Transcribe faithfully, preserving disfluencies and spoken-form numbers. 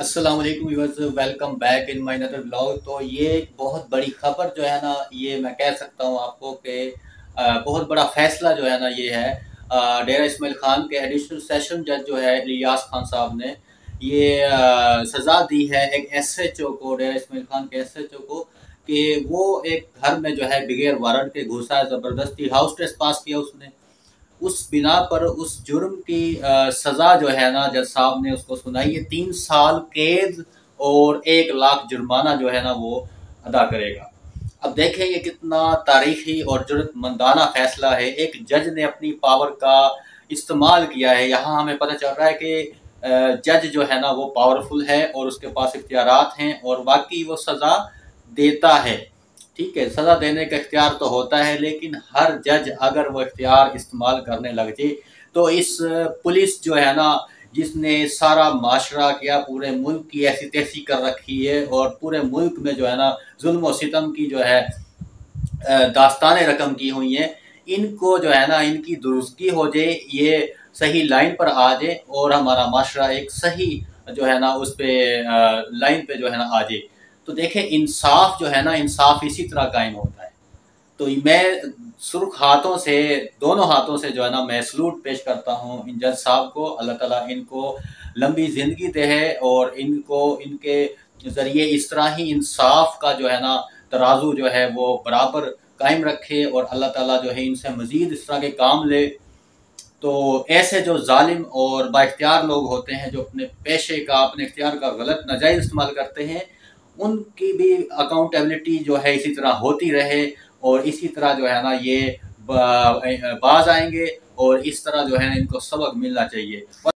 अस्सलाम वालेकुम viewers, welcome back in my another blog. तो ये एक बहुत बड़ी खबर जो है ना, ये मैं कह सकता हूँ आपको कि अ, बहुत बड़ा फैसला जो है ना ये है। अ, डेरा इस्माइल खान के एडिशनल सेशन जज जो है इलियास खान साहब ने ये अ, सज़ा दी है एक एस एच ओ को, डेरा इस्माइल खान के एस एच ओ को, कि वो एक घर में जो है बगैर वारंट के घुसा है, ज़बरदस्ती हाउस टेस्ट पास किया उसने। उस बिना पर उस जुर्म की अ, सज़ा जो है ना जज साहब ने उसको सुनाई है, तीन साल कैद और एक लाख जुर्माना जो है ना वो अदा करेगा। अब देखें ये कितना तारीखी और जुर्मंदाना फैसला है। एक जज ने अपनी पावर का इस्तेमाल किया है। यहाँ हमें पता चल रहा है कि जज जो है ना वो पावरफुल है और उसके पास इख्तियारात हैं और बाकी वो सज़ा देता है। ठीक है, सज़ा देने का इख्तियार तो होता है, लेकिन हर जज अगर वो इख्तियार इस्तेमाल करने लग जाए तो इस पुलिस जो है ना, जिसने सारा माशरा किया, पूरे मुल्क की ऐसी तैसी कर रखी है और पूरे मुल्क में जो है ना जुल्म और सितम की जो है दास्तानें रकम की हुई हैं, इनको जो है ना इनकी दुरुस्ती हो जाए, ये सही लाइन पर आ जाए और हमारा माशरा एक सही जो है ना उस पे लाइन पे जो है ना आ जाए। तो देखें, इंसाफ जो है ना, इंसाफ इसी तरह कायम होता है। तो मैं सुर्ख हाथों से, दोनों हाथों से जो है ना मैं सलूट पेश करता हूँ इन जज साहब को। अल्लाह ताला इनको लंबी ज़िंदगी दे है और इनको इनके ज़रिए इस तरह ही इंसाफ का जो है ना तराजू जो है वो बराबर कायम रखे और अल्लाह ताला जो है इनसे मज़ीद इस तरह के काम ले। तो ऐसे जो जालिम और बाइख्तियार लोग होते हैं, जो अपने पेशे का, अपने इख्तियार का गलत नाजायज़ इस्तेमाल करते हैं, उनकी भी अकाउंटेबिलिटी जो है इसी तरह होती रहे और इसी तरह जो है ना ये बाज आएंगे और इस तरह जो है इनको सबक मिलना चाहिए।